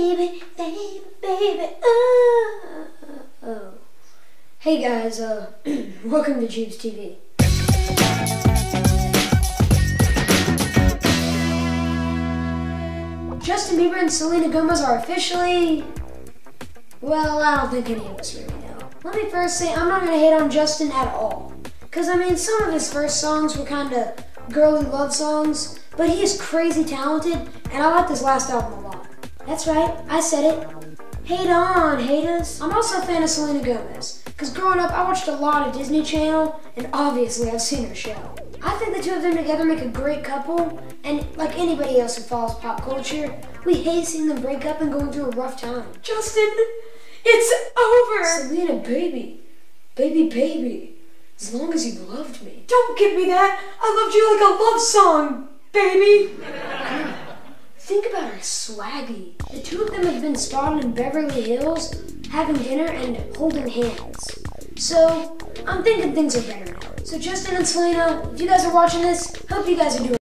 baby, baby, baby, oh, oh. Hey guys, welcome to Jeeves TV. Justin Bieber and Selena Gomez are officially, well, I don't think any of us really know. Let me first say, I'm not going to hate on Justin at all. Because, I mean, some of his first songs were kind of girly love songs, but he is crazy talented, and I like this last album a lot. That's right, I said it. Hate on, haters. I'm also a fan of Selena Gomez, because growing up I watched a lot of Disney Channel, and obviously I've seen her show. I think the two of them together make a great couple, and like anybody else who follows pop culture, we hate seeing them break up and going through a rough time. Justin, it's over! Selena, baby. Baby, baby. As long as you loved me. Don't give me that! I loved you like a love song, baby! Think about her swaggy. The two of them have been spotted in Beverly Hills, having dinner and holding hands. So, I'm thinking things are better now. So Justin and Selena, if you guys are watching this, hope you guys are doing